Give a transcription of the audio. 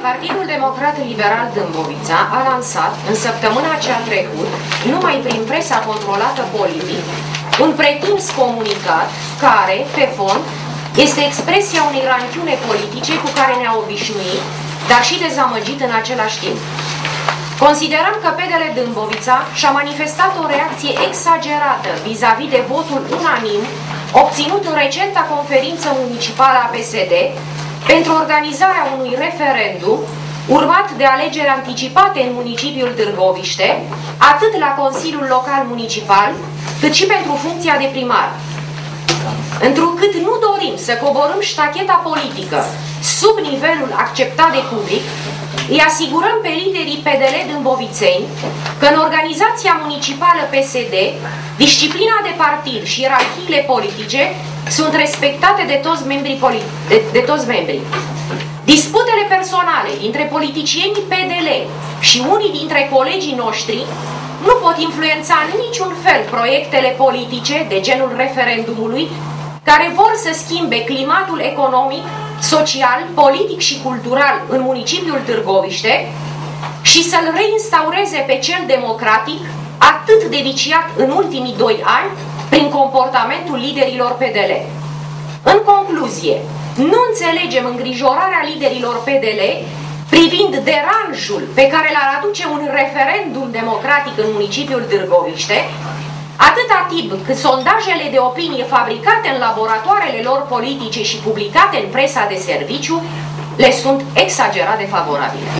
Partidul Democrat Liberal Dâmbovița a lansat, în săptămâna ce a trecut, numai prin presa controlată politic, un pretins comunicat care, pe fond, este expresia unei ranchiune politice cu care ne-a obișnuit, dar și dezamăgit în același timp. Considerăm că PDL Dâmbovița și-a manifestat o reacție exagerată vis-a-vis de votul unanim obținut în recenta conferință municipală a PSD pentru organizarea unui referendum urmat de alegeri anticipate în municipiul Târgoviște, atât la Consiliul Local Municipal, cât și pentru funcția de primar. Întrucât nu dorim să coborâm ștacheta politică sub nivelul acceptat de public, îi asigurăm pe liderii PDL dâmbovițeni că în organizația municipală PSD, disciplina de partid și ierarhiile politice sunt respectate de toți membrii. Disputele personale dintre politicienii PDL și unii dintre colegii noștri nu pot influența în niciun fel proiectele politice de genul referendumului care vor să schimbe climatul economic, social, politic și cultural în municipiul Târgoviște și să-l reinstaureze pe cel democratic, atât de viciat în ultimii 2 ani prin comportamentul liderilor PDL. În concluzie, nu înțelegem îngrijorarea liderilor PDL privind deranjul pe care l-ar aduce un referendum democratic în municipiul Târgoviște, atâta timp cât sondajele de opinie fabricate în laboratoarele lor politice și publicate în presa de serviciu le sunt exagerat de favorabile.